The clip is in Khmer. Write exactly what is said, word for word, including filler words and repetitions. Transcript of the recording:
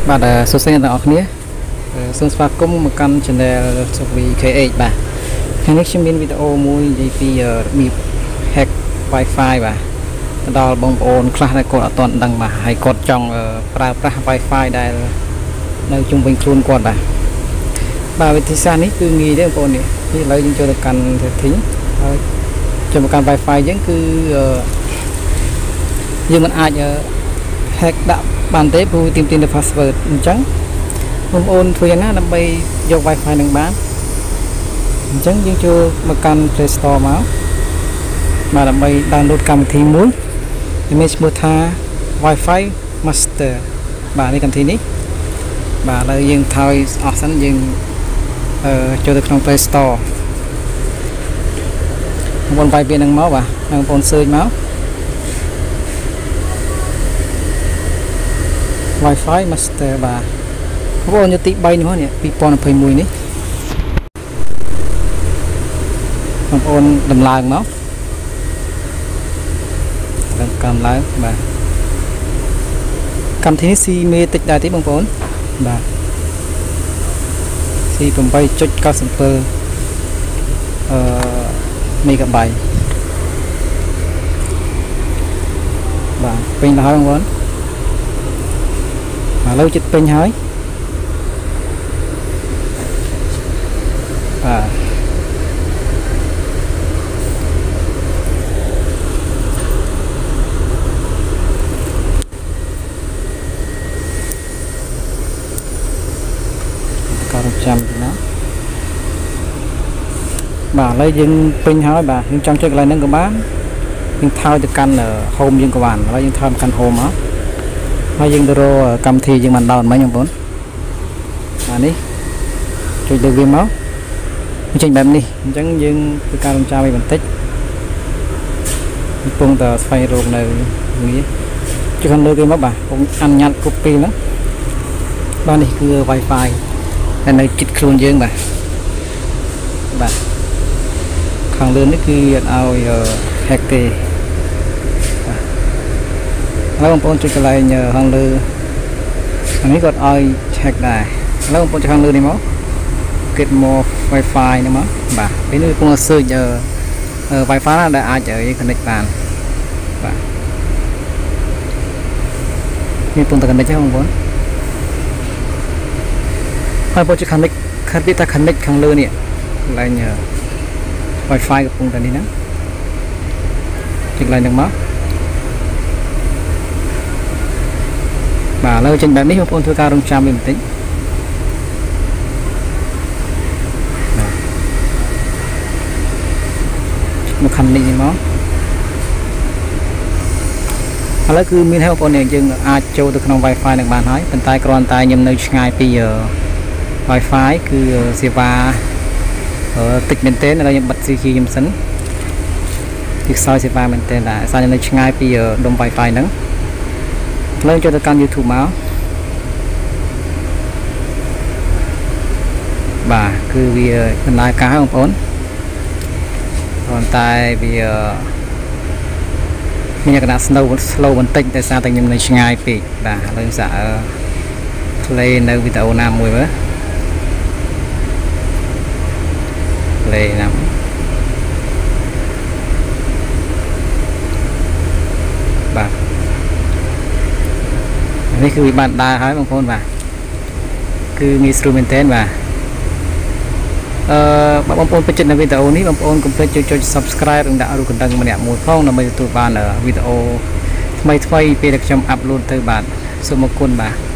បាទ សួស្តីអ្នកទាំងអស់គ្នាសូមស្វាគមន៍មកកាន់ channel សុវី ខេ អេច បាទថ្ងៃនេះខ្ញុំមានវីដេអូមួយនិយាយពីរបៀប hack Wi-Fi បាទទៅដល់បងប្អូនខ្លះដែលគាត់អត់ទាន់ដឹងបាទហើយគាត់ចង់ប្រើប្រាស់ Wi-Fi ដែលនៅជុំវិញខ្លួនគាត់បាទបាទវិធីសាស្ត្រនេះគឺងាយទេបងប្អូននេះឥឡូវយើងចូលទៅកាន់ setting ហើយចូលមកកាន់ Wi-Fi យើងគឺយើងមិនអាច hack ដាក់បានទេព្រោះទាមទារនូវ password អញ្ចឹងបងប្អូនធ្វើយ៉ាងណាដើម្បីយក Wi-Fi នឹងបានអញ្ចឹងយើងចូលមកកាន់ Play Store មកបាទដើម្បី download កម្មវិធីមួយដែលមានឈ្មោះថា Wi-Fi Master បាទនេះកម្មវិធីនេះបាទឥឡូវយើងថយអស់សិនយើងអឺចូលទៅក្នុង Play Store បងប្អូនវាយពាក្យនឹងមកបាទបងប្អូន search មក Wi-Fi Master បាទបងប្អូនយកទី3នេះមកនេះពីរពាន់ยี่สิบเอ็ดនេះបងប្អូនដំឡើងមកឡើងកំឡើងបាទកម្មវិធីនេះស៊ីមេតិចដែរទេបងប្អូនបាទស៊ី eight point nine sevenអឺមេហ្គាបៃតបាទពេញទៅហើយបងប្អូនឥឡូវចិត្តពេញហើយបាទក៏ចាំទៅណាបាទឥឡូវយើងពេញហើយបាទយើងចង់ចុចកន្លែងហ្នឹងក៏បានយើងថយទៅកាន់ home យើងក៏បានឥឡូវយើងថយទៅកាន់ home មកហើយយើងទៅរកកម្មវិធីយើងបានដោនមិញបងប្អូនអានេះចុចលើវាមកចេញបែបនេះអញ្ចឹងយើងធ្វើការរំចាំឲ្យបន្តិចកំពុងតែស្វែងរកនៅនេះចុចខាងលើគេមកបាទខ្ញុំអនុញ្ញាត copy ហ្នឹងបាទនេះគឺ Wi-Fi ដែលនៅជិតខ្លួនយើងបាទបាទខាងលើនេះគឺអត់ឲ្យ hack ទេហើយបងប្អូនចុចកន្លែងខាងលើអានេះគាត់ឲ្យ check ដែរឥឡូវបងប្អូនចុចខាងលើនេះមក get more Wi-Fi នេះមកបាទពេលនេះកំពុង search Wi-Fi ណាដែលអាចយើង connect បានបាទនេះកំពុងតែ connect ទេបងប្អូនហើយបងចុច connect ខាងទីតា connect ខាងលើនេះកន្លែង Wi-Fi កំពុងតែនេះណាចុចកន្លែងហ្នឹងមកបាទឥឡូវចេញបែបនេះបងប្អូនធ្វើការរងចាំវាបន្តិចមកខាងនេះមកឥឡូវគឺមានហើយបងប្អូនយើងអាចចូលទៅក្នុង Wi-Fi នឹងបានហើយប៉ុន្តែគ្រាន់តែខ្ញុំនៅឆ្ងាយពី Wi-Fi គឺសេវាតិចមែនទែនឥឡូវខ្ញុំបិទ three G ខ្ញុំសិនគឺខ្សោយសេវាមែនទែនដែរសារខ្ញុំនៅឆ្ងាយពីដុំ Wi-Fi ហ្នឹងឥឡូវចូលទៅកាន់ YouTube មកបាទគឺវាដំណើរការបងប្អូនប៉ុន្តែវាមានលក្ខណៈ slow slow បន្តិចដោយសារតែខ្ញុំនៅឆ្ងាយពេកបាទឥឡូវសាក play នៅវីដេអូណាមួយមើល play ណាបាទនេះគឺវាបានដើរហើយបងប្អូនបាទគឺងាយស្រួលមែនទែនបាទអឺបងប្អូនពេញចិត្តនៅវីដេអូនេះបងប្អូនកុំភ្លេចចុច subscribe និងដាក់រូបកណ្ដឹងម្នាក់មួយផងដើម្បីទទួលបានវីដេអូថ្មីៗពេលដែលខ្ញុំអាប់ឡូតទៅបាទសូមអរគុណបាទ